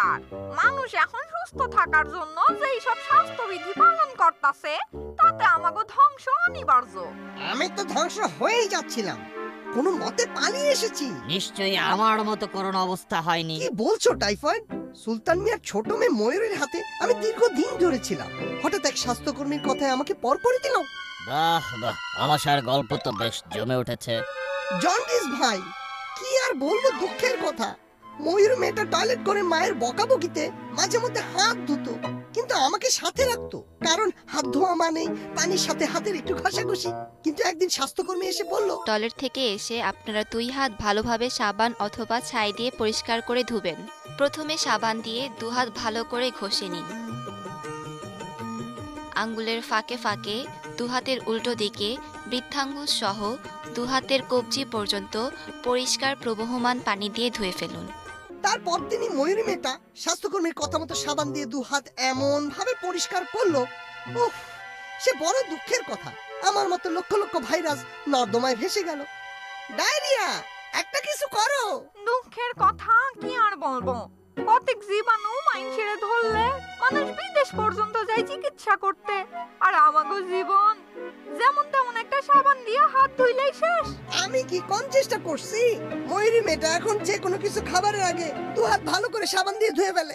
দরকার। মানুষ এখন সুস্থ থাকার জন্য যেই সব স্বাস্থ্যবিধি পালন করতেছে তাতে আমাগো ধ্বংস অনিবার্য। আমি তো ধ্বংস হয়েই যাচ্ছিলাম, কোনো মতে পালিয়ে এসেছি। নিশ্চয়ই আমার মতো করোনা অবস্থা হয়নি। কি বলছো টাইফয়েড? সুলতান মিয়ার ছোট মেয়ে ময়ূরের হাতে আমি দীর্ঘদিন ধরে ছিলাম, হঠাৎ এক স্বাস্থ্যকর্মীর কথায় আমাকে পর করে দিল। বাহ বাহ, আমাশার গল্প তো বেশ জমে উঠেছে। জন্ডিস ভাই, কি আর বলবো দুঃখের কথা। ময়ূর মেয়েটা টয়লেট করে মায়ের বকাবকিতে মাঝে মধ্যে হাত ধুতো, কিন্তু আমাকে সাথে রাখতো, কারণ হাত ধোয়া মানেই পানির সাথে হাতের একটু ঘষাঘষি। কিন্তু একদিন স্বাস্থ্যকর্মী এসে বলল, টয়লেট থেকে এসে আপনারা 2 হাত ভালোভাবে সাবান অথবা ছাই দিয়ে পরিষ্কার করে ধুবেন। প্রথমে সাবান দিয়ে 2 হাত ভালো করে ঘষে নিন। আঙ্গুলের ফাঁকে ফাঁকে 2 হাতের উল্টো দিকে বৃদ্ধাঙ্গুল সহ 2 হাতের কবজি পর্যন্ত পরিষ্কার প্রবহমান পানি দিয়ে ধুয়ে ফেলুন। তারপর তিনি ময়ূরী মেয়েটা স্বাস্থ্যকর্মীর কথা মতো সাবান দিয়ে 2 হাত এমন ভাবে পরিষ্কার করলো, উফ, সে বড় দুঃখের কথা। আমার মতো লক্ষ লক্ষ ভাইরাস নর্দমায় ভেসে গেল। ডায়রিয়া, একটা কিছু করো। দুঃখের কথা কি আর বলবো, কতক জীবাণু মাইনষেরে ধরলে মানুষ বিদেশ পর্যন্ত যায় চিকিৎসা করতে, আর আমাগো জীবন যেমন তেমন একটা সাবান দিয়ে হাত ধুইলেই শেষ। আমি কি কোন চেষ্টা করছি? ময়ূরী মেয়েটা এখন যে কোনো কিছু খাবারের আগে 2 হাত ভালো করে সাবান দিয়ে ধুয়ে ফেলে।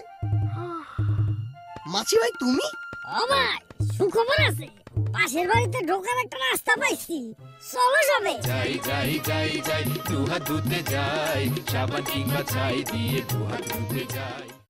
মাছি ভাই তুমি? ও ভাই, সুখবর আছে, পাশের বাড়িতে ঢোকার একটা রাস্তা পাইছি, চলো যাবে। যাই যাই যাই যাই 2 হাত ধুতে যাই, সাবান কিংবা ছাই দিয়ে 2 হাত ধুতে যাই।